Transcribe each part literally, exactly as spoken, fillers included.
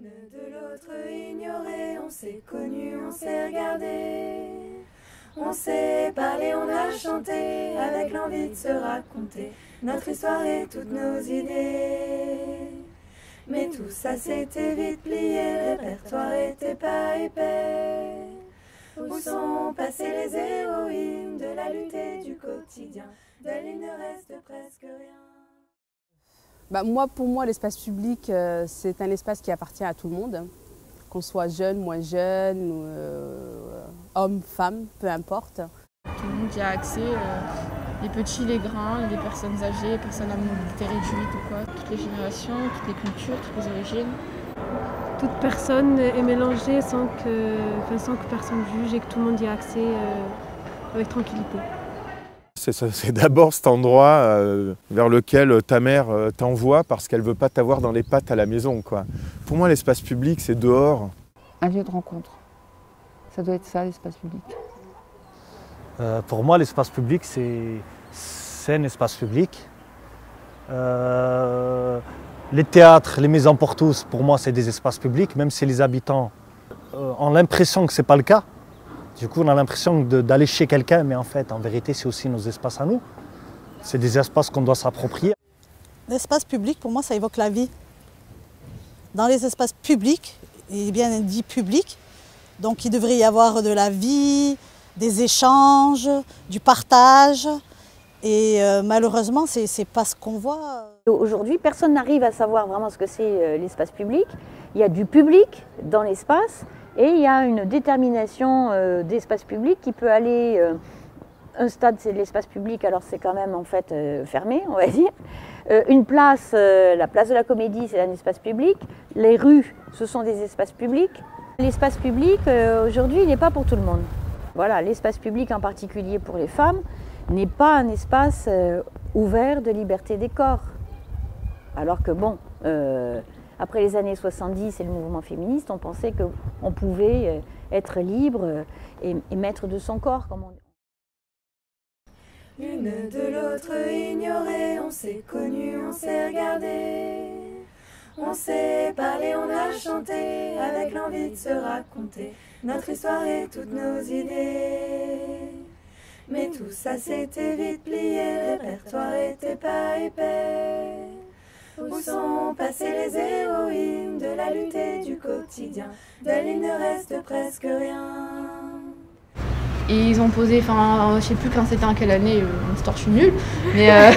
de l'autre ignorée, on s'est connus, on s'est regardé, on s'est parlé, on a chanté, avec l'envie de se raconter notre histoire et toutes nos idées. Mais tout ça s'était vite plié, le répertoire était pas épais. Où sont passées les héroïnes de la lutte et du quotidien? D'elles il ne reste presque rien. Bah moi, pour moi, l'espace public, euh, c'est un espace qui appartient à tout le monde, qu'on soit jeune, moins jeune, euh, homme, femme, peu importe. Tout le monde y a accès, euh, les petits, les grands, les personnes âgées, les personnes à mobilité réduite ou quoi, toutes les générations, toutes les cultures, toutes les origines. Toute personne est mélangée sans que, enfin, sans que personne juge et que tout le monde y a accès euh, avec tranquillité. C'est d'abord cet endroit euh, vers lequel ta mère euh, t'envoie parce qu'elle ne veut pas t'avoir dans les pattes à la maison, quoi. Pour moi, l'espace public, c'est dehors. Un lieu de rencontre. Ça doit être ça, l'espace public. Euh, pour moi, l'espace public, c'est un espace public. Euh, les théâtres, les maisons pour tous, pour moi, c'est des espaces publics, même si les habitants euh, ont l'impression que ce n'est pas le cas. Du coup, on a l'impression d'aller chez quelqu'un, mais en fait, en vérité, c'est aussi nos espaces à nous. C'est des espaces qu'on doit s'approprier. L'espace public, pour moi, ça évoque la vie. Dans les espaces publics, et bien dit public, donc il devrait y avoir de la vie, des échanges, du partage. Et euh, malheureusement, ce n'est pas ce qu'on voit. Aujourd'hui, personne n'arrive à savoir vraiment ce que c'est euh, l'espace public. Il y a du public dans l'espace. Et il y a une détermination euh, d'espace public qui peut aller, euh, un stade c'est de l'espace public, alors c'est quand même en fait euh, fermé, on va dire. Euh, une place, euh, la place de la Comédie, c'est un espace public. Les rues, ce sont des espaces publics. L'espace public, euh, aujourd'hui, il n'est pas pour tout le monde. Voilà, l'espace public en particulier pour les femmes n'est pas un espace euh, ouvert de liberté des corps. Alors que bon, euh, après les années soixante-dix et le mouvement féministe, on pensait qu'on pouvait être libre et, et maître de son corps, comme on dit. L'une de l'autre ignorée, on s'est connus, on s'est regardé, on s'est parlé, on a chanté, avec l'envie de se raconter notre histoire et toutes nos idées. Mais tout ça s'était vite plié, le répertoire était pas épais. Où sont passées les héroïnes de la lutte et du quotidien? D'elles il ne reste presque rien. Et ils ont posé, enfin, je sais plus quand c'était, en quelle année, en histoire je suis nulle, mais euh,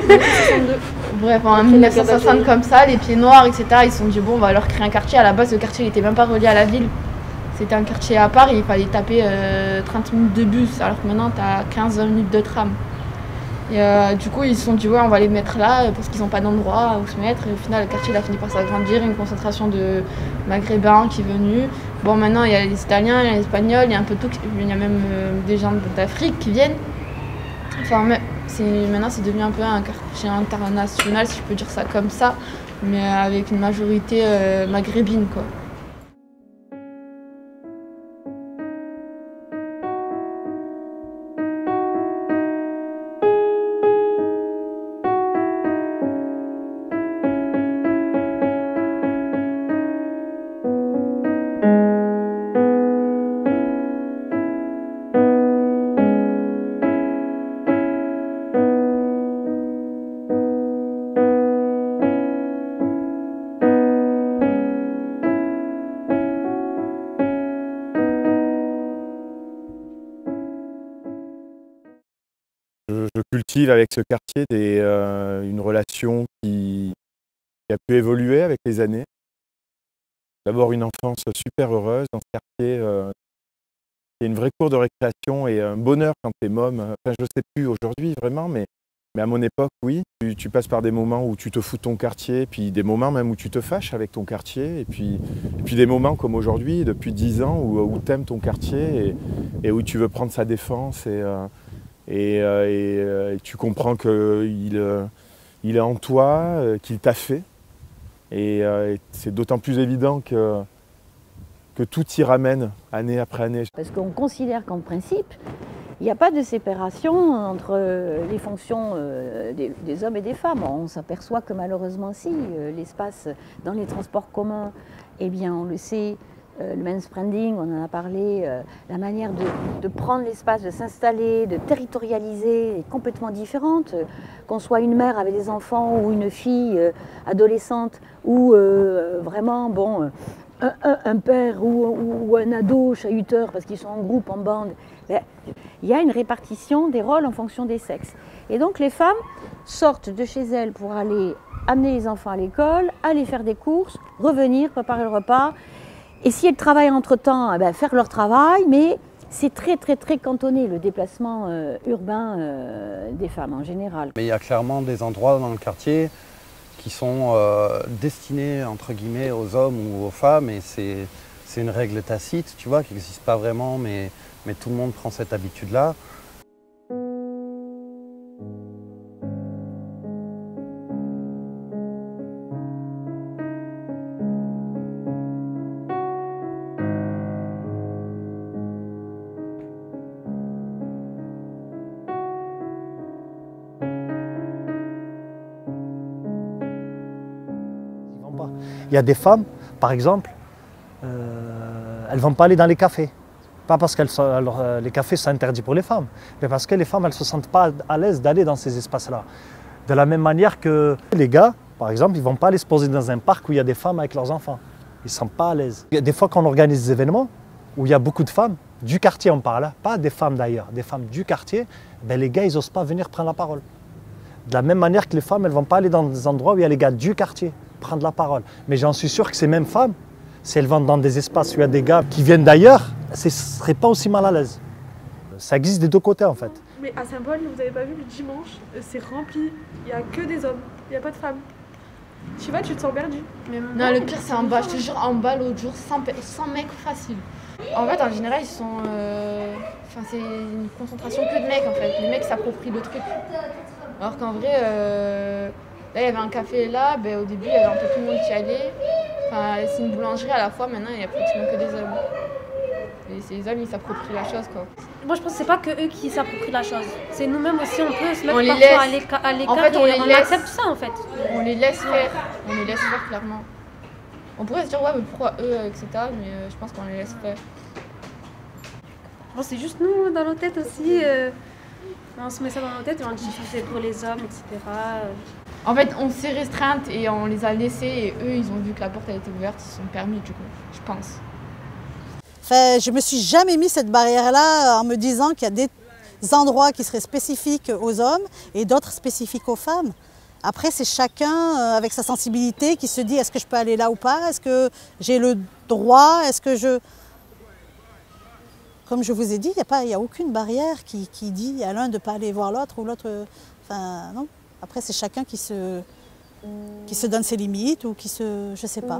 bref, en mille neuf cent soixante comme ça, les pieds noirs, et cetera. Ils se sont dit bon, on va leur créer un quartier. À la base, le quartier n'était même pas relié à la ville. C'était un quartier à part et il fallait taper euh, trente minutes de bus, alors que maintenant tu as quinze vingt minutes de tram. Et euh, du coup, ils se sont dit, ouais, on va les mettre là parce qu'ils n'ont pas d'endroit où se mettre. Et au final, le quartier il a fini par s'agrandir, une concentration de maghrébins qui est venue. Bon, maintenant, il y a les Italiens, il y a les Espagnols, il y a un peu tout. Il y a même euh, des gens d'Afrique qui viennent. Enfin, maintenant, c'est devenu un peu un quartier international, si je peux dire ça comme ça, mais avec une majorité euh, maghrébine, quoi. Je cultive avec ce quartier des, euh, une relation qui, qui a pu évoluer avec les années. D'abord une enfance super heureuse dans ce quartier. Euh, il y a une vraie cour de récréation et un bonheur quand t'es môme. Enfin, je ne sais plus aujourd'hui vraiment, mais, mais à mon époque, oui. Tu, tu passes par des moments où tu te fous de ton quartier, puis des moments même où tu te fâches avec ton quartier, et puis, et puis des moments comme aujourd'hui, depuis dix ans, où, où tu aimes ton quartier et, et où tu veux prendre sa défense. Et, euh, Et, euh, et, euh, et tu comprends qu'il euh, il est en toi, euh, qu'il t'a fait. Et, euh, et c'est d'autant plus évident que, que tout y ramène année après année. Parce qu'on considère qu'en principe, il n'y a pas de séparation entre les fonctions des, des hommes et des femmes. On s'aperçoit que malheureusement si, l'espace dans les transports communs, eh bien on le sait, le manspreading, on en a parlé, la manière de, de prendre l'espace, de s'installer, de territorialiser est complètement différente. Qu'on soit une mère avec des enfants ou une fille adolescente ou euh, vraiment, bon, un, un, un père ou, ou, ou un ado chahuteur parce qu'ils sont en groupe, en bande, ben, il y a une répartition des rôles en fonction des sexes. Et donc les femmes sortent de chez elles pour aller amener les enfants à l'école, aller faire des courses, revenir, préparer le repas. Et si elles travaillent entre-temps, eh ben, faire leur travail, mais c'est très très très cantonné le déplacement euh, urbain euh, des femmes en général. Mais il y a clairement des endroits dans le quartier qui sont euh, destinés entre guillemets aux hommes ou aux femmes et c'est une règle tacite, tu vois, qui n'existe pas vraiment, mais, mais tout le monde prend cette habitude-là. Il y a des femmes, par exemple, euh, elles ne vont pas aller dans les cafés. Pas parce que euh, les cafés sont interdits pour les femmes, mais parce que les femmes, elles ne se sentent pas à l'aise d'aller dans ces espaces-là. De la même manière que les gars, par exemple, ils ne vont pas aller se poser dans un parc où il y a des femmes avec leurs enfants. Ils ne se sentent pas à l'aise. Des fois, quand on organise des événements où il y a beaucoup de femmes, du quartier on parle, pas des femmes d'ailleurs, des femmes du quartier, ben les gars, ils n'osent pas venir prendre la parole. De la même manière que les femmes, elles ne vont pas aller dans des endroits où il y a les gars du quartier prendre la parole. Mais j'en suis sûr que ces mêmes femmes, si elles vont dans des espaces où il y a des gars qui viennent d'ailleurs, elles ne seraient pas aussi mal à l'aise. Ça existe des deux côtés en fait. Mais à Saint-Paul, vous n'avez pas vu, le dimanche, c'est rempli. Il n'y a que des hommes, il n'y a pas de femmes. Tu vois, tu te sens perdu. Mais non, le pire c'est en bas, je te jure, en bas l'autre jour, cent mecs facile. En fait, en général, ils sont... Euh... Enfin, c'est une concentration que de mecs en fait. Les mecs s'approprient le truc. Alors qu'en vrai... Euh... Là, il y avait un café là, ben, au début, il y avait un peu tout le monde qui allait. Enfin, c'est une boulangerie à la fois, maintenant, il n'y a pratiquement que des hommes. Et ces hommes, ils s'approprient la chose, quoi. Moi, je pense que c'est pas que eux qui s'approprient la chose. C'est nous-mêmes aussi, on peut se mettre on les parfois laisse. à l'écart En fait, on, et les on laisse. accepte ça, en fait. On les laisse faire. On les laisse faire, clairement. On pourrait se dire, ouais, mais pourquoi eux, et cetera. Mais euh, je pense qu'on les laisse faire. Bon, c'est juste nous, dans nos têtes aussi. Euh, on se met ça dans nos têtes et on dit que c'est pour les hommes, et cetera. En fait, on s'est restreinte et on les a laissées et eux, ils ont vu que la porte elle était ouverte, ils se sont permis du coup, je pense. Enfin, je me suis jamais mis cette barrière-là en me disant qu'il y a des endroits qui seraient spécifiques aux hommes et d'autres spécifiques aux femmes. Après, c'est chacun avec sa sensibilité qui se dit est-ce que je peux aller là ou pas? Est-ce que j'ai le droit? Est-ce que je... Comme je vous ai dit, il n'y a pas, il n'y a aucune barrière qui, qui dit à l'un de ne pas aller voir l'autre ou l'autre... Enfin, non. Après, c'est chacun qui se, qui se donne ses limites ou qui se... je sais pas.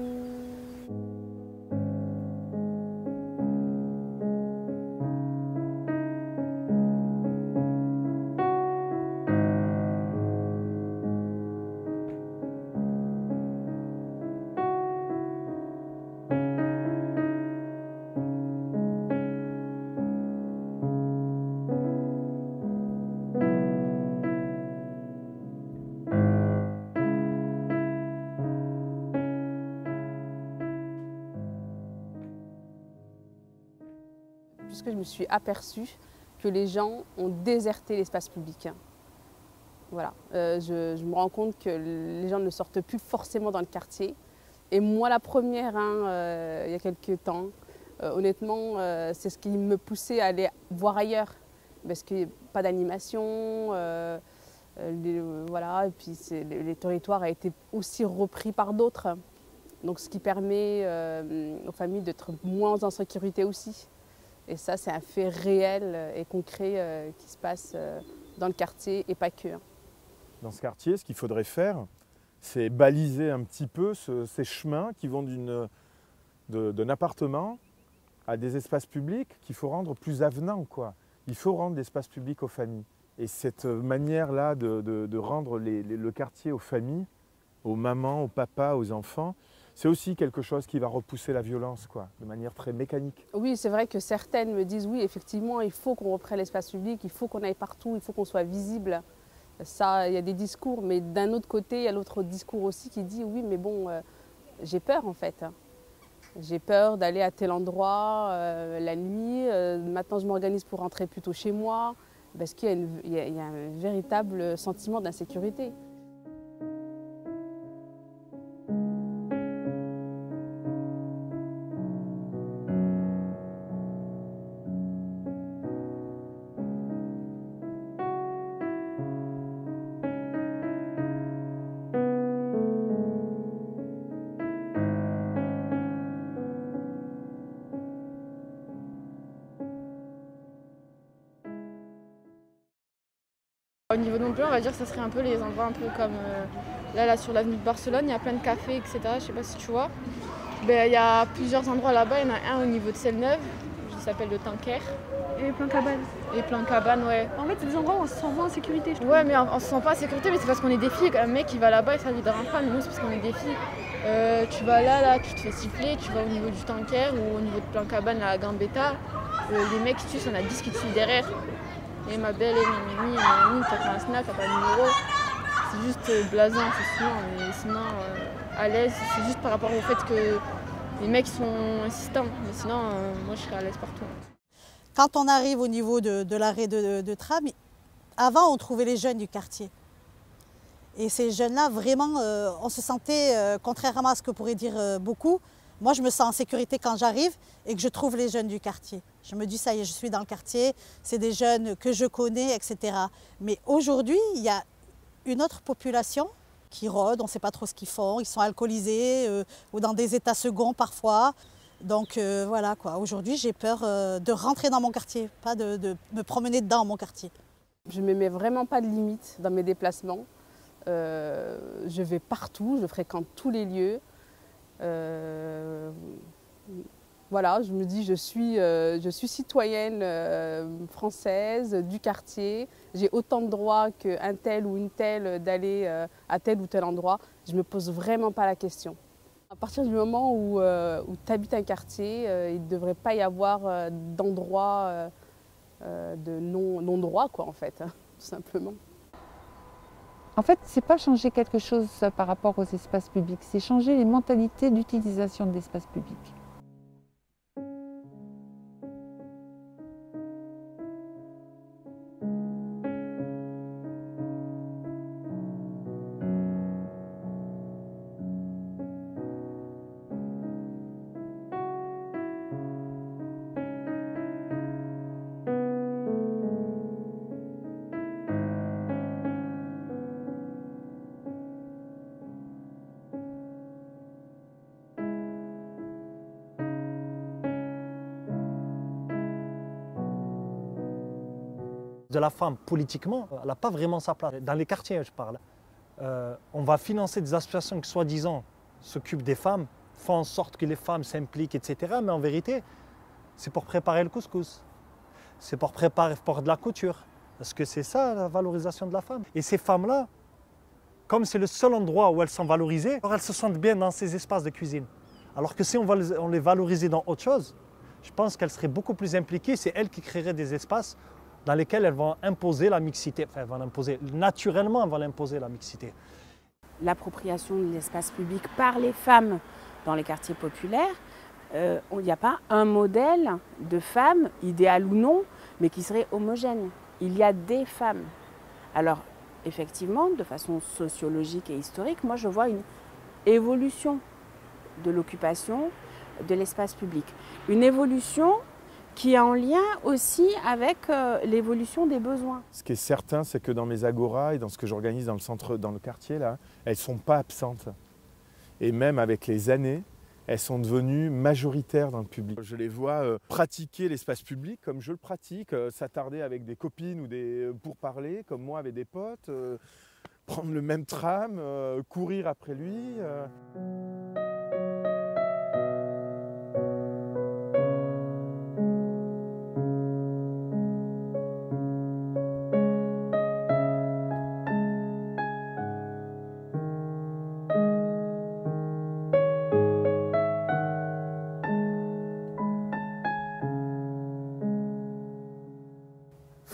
Puisque je me suis aperçue que les gens ont déserté l'espace public. Voilà, euh, je, je me rends compte que les gens ne sortent plus forcément dans le quartier. Et moi, la première, hein, euh, il y a quelques temps, euh, honnêtement, euh, c'est ce qui me poussait à aller voir ailleurs. Parce qu'il n'y a pas d'animation, euh, euh, voilà, et puis les, les territoires ont été aussi repris par d'autres. Donc ce qui permet euh, aux familles d'être moins en sécurité aussi. Et ça, c'est un fait réel et concret euh, qui se passe euh, dans le quartier et pas que. Dans ce quartier, ce qu'il faudrait faire, c'est baliser un petit peu ce, ces chemins qui vont d'un appartement à des espaces publics qu'il faut rendre plus avenants, quoi. Il faut rendre l'espace public aux familles. Et cette manière-là de, de, de rendre les, les, le quartier aux familles, aux mamans, aux papas, aux enfants, c'est aussi quelque chose qui va repousser la violence, quoi, de manière très mécanique. Oui, c'est vrai que certaines me disent oui, effectivement, il faut qu'on reprenne l'espace public, il faut qu'on aille partout, il faut qu'on soit visible. Ça, il y a des discours, mais d'un autre côté, il y a l'autre discours aussi qui dit oui, mais bon, euh, j'ai peur en fait. J'ai peur d'aller à tel endroit euh, la nuit. Euh, maintenant, je m'organise pour rentrer plutôt chez moi parce qu'il y a, une, il y a, il y a un véritable sentiment d'insécurité. Au niveau de mon plan, on va dire que ça serait un peu les endroits un peu comme euh, là, là sur l'avenue de Barcelone, il y a plein de cafés, et cetera. Je sais pas si tu vois. Ben, il y a plusieurs endroits là-bas, il y en a un au niveau de Selle-Neuve, qui s'appelle le Tanker. Et Plan Cabane. Et Plan Cabane, ouais. En fait, c'est des endroits où on se sent pas en sécurité, je trouve. Ouais, mais on, on se sent pas en sécurité, mais c'est parce qu'on est des filles. Un mec qui va là-bas et ça lui dérange pas, mais nous c'est parce qu'on est des filles. Euh, tu vas là, là, tu te fais siffler, tu vas au niveau du Tanker ou au niveau de Plan Cabane, à Gambetta. Euh, les mecs qui tuent, il y en a dix qui te suivent derrière. Et ma belle, et ma mimi, ma mimi, t'as pas un snack, t'as pas de numéro. C'est juste euh, blasant, c'est sinon, mais sinon euh, à l'aise. C'est juste par rapport au fait que les mecs sont insistants. Mais sinon, euh, moi je serais à l'aise partout. Quand on arrive au niveau de, de l'arrêt de, de, de tram, avant on trouvait les jeunes du quartier. Et ces jeunes-là, vraiment, euh, on se sentait, euh, contrairement à ce que pourraient dire euh, beaucoup, moi je me sens en sécurité quand j'arrive et que je trouve les jeunes du quartier. Je me dis, ça y est, je suis dans le quartier, c'est des jeunes que je connais, et cetera. Mais aujourd'hui, il y a une autre population qui rôde, on ne sait pas trop ce qu'ils font, ils sont alcoolisés euh, ou dans des états seconds parfois. Donc euh, voilà quoi, aujourd'hui j'ai peur euh, de rentrer dans mon quartier, pas de, de me promener dans mon quartier. Je ne me mets vraiment pas de limite dans mes déplacements. Euh, je vais partout, je fréquente tous les lieux. Euh, voilà, je me dis je suis, euh, je suis citoyenne euh, française du quartier. J'ai autant de droits qu'un tel ou une telle d'aller euh, à tel ou tel endroit. Je ne me pose vraiment pas la question. À partir du moment où, euh, où tu habites un quartier, euh, il ne devrait pas y avoir euh, d'endroit euh, euh, de non, non-droit, quoi, en fait, hein, tout simplement. En fait, ce n'est pas changer quelque chose par rapport aux espaces publics, c'est changer les mentalités d'utilisation de l'espace public. De la femme politiquement, elle n'a pas vraiment sa place. Dans les quartiers, je parle. Euh, on va financer des associations qui, soi-disant, s'occupent des femmes, font en sorte que les femmes s'impliquent, et cetera. Mais en vérité, c'est pour préparer le couscous. C'est pour préparer pour de la couture. Parce que c'est ça, la valorisation de la femme. Et ces femmes-là, comme c'est le seul endroit où elles sont valorisées, alors elles se sentent bien dans ces espaces de cuisine. Alors que si on, va les, on les valorisait dans autre chose, je pense qu'elles seraient beaucoup plus impliquées. C'est elles qui créeraient des espaces dans lesquels elles vont imposer la mixité. Enfin, elles vont l'imposer. Naturellement, elles vont l'imposer, la mixité. L'appropriation de l'espace public par les femmes dans les quartiers populaires, euh, il n'y a pas un modèle de femme, idéal ou non, mais qui serait homogène. Il y a des femmes. Alors, effectivement, de façon sociologique et historique, moi je vois une évolution de l'occupation de l'espace public. Une évolution qui est en lien aussi avec euh, l'évolution des besoins. Ce qui est certain, c'est que dans mes agoras et dans ce que j'organise dans le centre, dans le quartier, là, elles ne sont pas absentes. Et même avec les années, elles sont devenues majoritaires dans le public. Je les vois euh, pratiquer l'espace public comme je le pratique, euh, s'attarder avec des copines ou des, pour parler, comme moi avec des potes, euh, prendre le même tram, euh, courir après lui. Euh.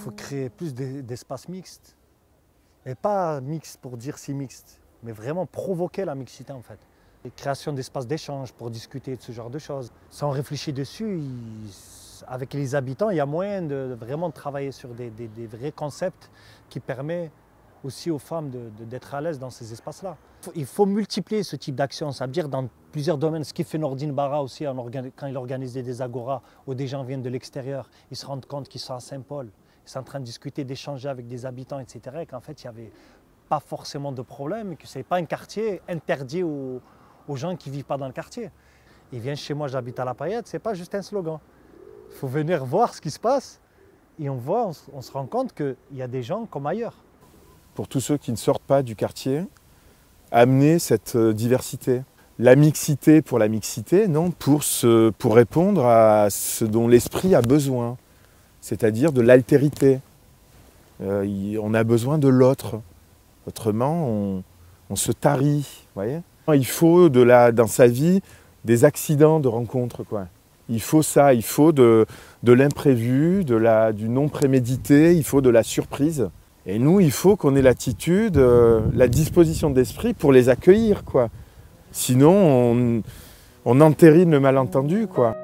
faut créer plus d'espaces mixtes. Et pas mixte pour dire si mixte, mais vraiment provoquer la mixité en fait. Et création d'espaces d'échange pour discuter de ce genre de choses. Sans réfléchir dessus, il, avec les habitants, il y a moyen de, de vraiment travailler sur des, des, des vrais concepts qui permettent aussi aux femmes d'être à l'aise dans ces espaces-là. Il faut multiplier ce type d'action, ça veut dire dans plusieurs domaines. Ce qui fait Nordine Bara aussi en quand il organisait des agoras où des gens viennent de l'extérieur, ils se rendent compte qu'ils sont à Saint-Paul, ils sont en train de discuter, d'échanger avec des habitants, et cetera. Et qu'en fait, il n'y avait pas forcément de problème, et que ce n'est pas un quartier interdit aux, aux gens qui ne vivent pas dans le quartier. Ils viennent chez moi, j'habite à La Paillette, ce n'est pas juste un slogan. Il faut venir voir ce qui se passe et on voit, on, on se rend compte qu'il y a des gens comme ailleurs. Pour tous ceux qui ne sortent pas du quartier, amener cette diversité. La mixité pour la mixité, non, pour, ce, pour répondre à ce dont l'esprit a besoin, c'est-à-dire de l'altérité. Euh, on a besoin de l'autre, autrement on, on se tarit. Voyez, il faut de la, dans sa vie des accidents de rencontres, quoi. Il faut ça, il faut de, de l'imprévu, de la, du non prémédité, il faut de la surprise. Et nous, il faut qu'on ait l'attitude, euh, la disposition d'esprit pour les accueillir, quoi. Sinon, on, on entérine le malentendu, quoi.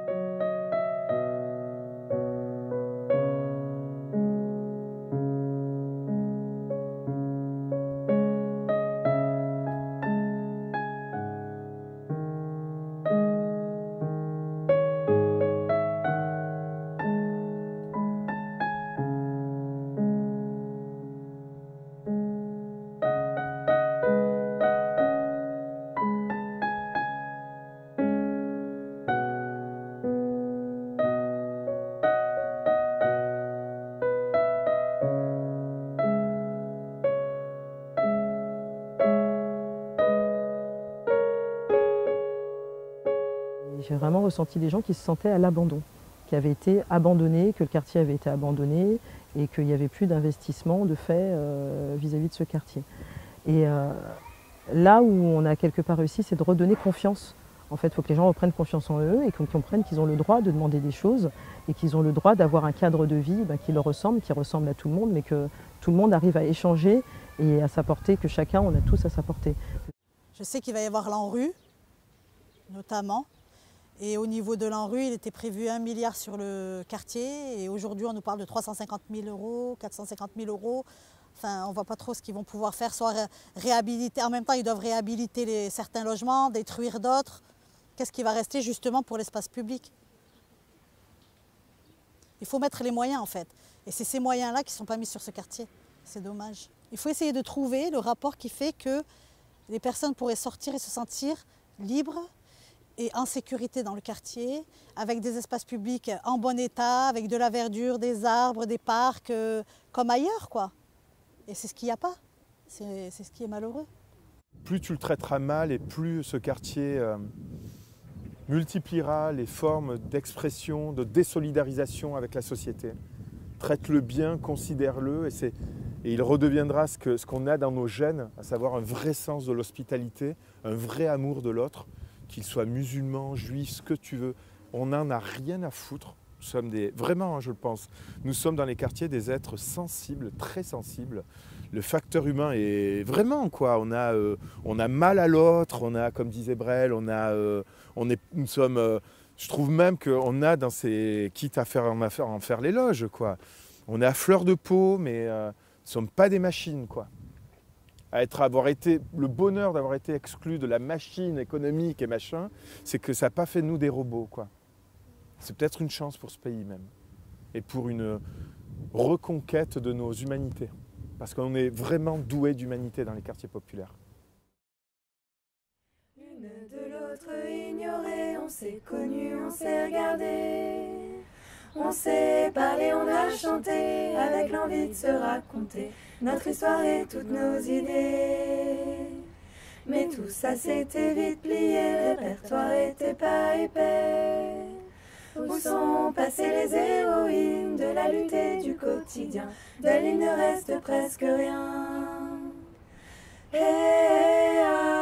J'ai vraiment ressenti des gens qui se sentaient à l'abandon, qui avaient été abandonnés, que le quartier avait été abandonné et qu'il n'y avait plus d'investissement de fait euh, vis-à-vis de ce quartier. Et euh, là où on a quelque part réussi, c'est de redonner confiance. En fait, il faut que les gens reprennent confiance en eux et qu'ils comprennent qu'ils ont le droit de demander des choses et qu'ils ont le droit d'avoir un cadre de vie ben, qui leur ressemble, qui ressemble à tout le monde, mais que tout le monde arrive à échanger et à s'apporter, que chacun, on a tous à s'apporter. Je sais qu'il va y avoir l'ANRU, notamment. Et au niveau de l'ANRU, il était prévu un milliard sur le quartier. Et aujourd'hui, on nous parle de trois cent cinquante mille euros, quatre cent cinquante mille euros. Enfin, on ne voit pas trop ce qu'ils vont pouvoir faire. Soit réhabiliter, en même temps, ils doivent réhabiliter les, certains logements, détruire d'autres. Qu'est-ce qui va rester justement pour l'espace public? Il faut mettre les moyens, en fait. Et c'est ces moyens-là qui ne sont pas mis sur ce quartier. C'est dommage. Il faut essayer de trouver le rapport qui fait que les personnes pourraient sortir et se sentir libres et en sécurité dans le quartier, avec des espaces publics en bon état, avec de la verdure, des arbres, des parcs, euh, comme ailleurs, quoi. Et c'est ce qu'il n'y a pas. C'est ce qui est malheureux. Plus tu le traiteras mal et plus ce quartier euh, multipliera les formes d'expression, de désolidarisation avec la société. Traite-le bien, considère-le et, et il redeviendra ce qu'on ce qu'on a dans nos gènes, à savoir un vrai sens de l'hospitalité, un vrai amour de l'autre. Qu'il soit musulman, juif, ce que tu veux, on n'en a rien à foutre. Nous sommes des, vraiment, hein, je le pense, nous sommes dans les quartiers des êtres sensibles, très sensibles. Le facteur humain est vraiment, quoi. On a, euh, on a mal à l'autre, on a, comme disait Brel, on a, euh, on est, nous sommes, euh, je trouve même qu'on a dans ces, quitte à faire, en faire, en faire l'éloge, quoi. On est à fleur de peau, mais euh, nous ne sommes pas des machines, quoi. À être, avoir été, le bonheur d'avoir été exclu de la machine économique et machin, c'est que ça n'a pas fait de nous des robots, quoi. C'est peut-être une chance pour ce pays même. Et pour une reconquête de nos humanités. Parce qu'on est vraiment doué d'humanité dans les quartiers populaires. L'une de l'autre ignorée, on s'est connus, on s'est regardés. On s'est parlé, on a chanté, avec l'envie de se raconter notre histoire et toutes nos idées. Mais tout ça s'était vite plié, le répertoire était pas épais. Où sont passées les héroïnes de la lutte et du quotidien? D'elles il ne reste presque rien. Et